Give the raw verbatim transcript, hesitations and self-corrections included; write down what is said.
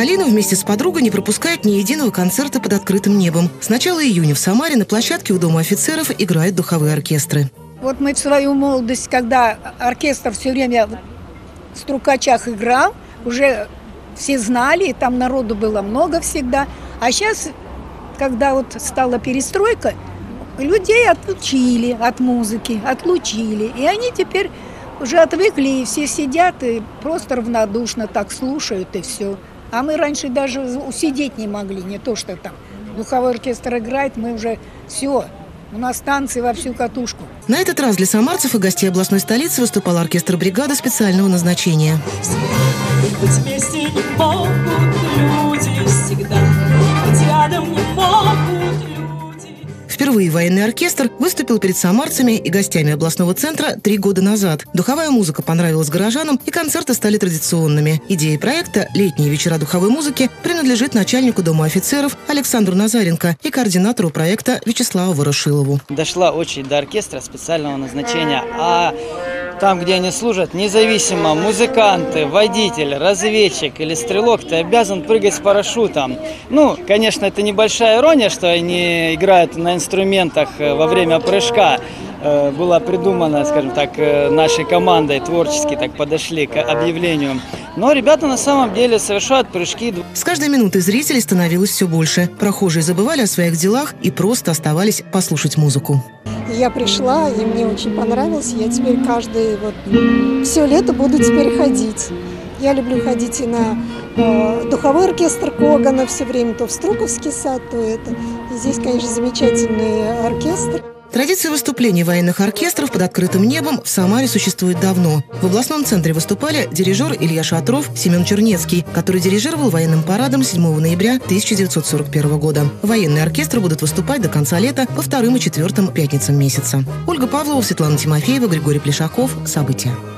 Галина вместе с подругой не пропускает ни единого концерта под открытым небом. С начала июня в Самаре на площадке у Дома офицеров играют духовые оркестры. Вот мы в свою молодость, когда оркестр все время в Струкачах играл, уже все знали, там народу было много всегда. А сейчас, когда вот стала перестройка, людей отлучили от музыки, отлучили. И они теперь уже отвыкли, и все сидят и просто равнодушно так слушают, и все. А мы раньше даже усидеть не могли, не то что там духовой оркестр играет, мы уже все, у нас танцы во всю катушку. На этот раз для самарцев и гостей областной столицы выступал оркестр бригады специального назначения. Быть вместе не могут люди всегда, быть рядом не могут люди. Впервые военный оркестр выступил перед самарцами и гостями областного центра три года назад. Духовая музыка понравилась горожанам, и концерты стали традиционными. Идея проекта «Летние вечера духовой музыки» принадлежит начальнику Дома офицеров Александру Назаренко и координатору проекта Вячеславу Ворошилову. Дошла очередь до оркестра специального назначения, а там, где они служат, независимо, музыканты, водитель, разведчик или стрелок, ты обязан прыгать с парашютом. Ну, конечно, это небольшая ирония, что они играют на инструментах во время прыжка. Была придумана, скажем так, нашей командой, творчески так подошли к объявлению. Но ребята на самом деле совершают прыжки. С каждой минутой зрителей становилось все больше. Прохожие забывали о своих делах и просто оставались послушать музыку. Я пришла, и мне очень понравилось. Я теперь каждый, вот, все лето буду теперь ходить. Я люблю ходить и на э, духовой оркестр Когана все время, то в Струковский сад, то это. И здесь, конечно, замечательный оркестр. Традиция выступлений военных оркестров под открытым небом в Самаре существует давно. В областном центре выступали дирижер Илья Шатров, Семен Чернецкий, который дирижировал военным парадом седьмого ноября тысяча девятьсот сорок первого года. Военные оркестры будут выступать до конца лета по вторым и четвертым пятницам месяца. Ольга Павлова, Светлана Тимофеева, Григорий Плешаков. События.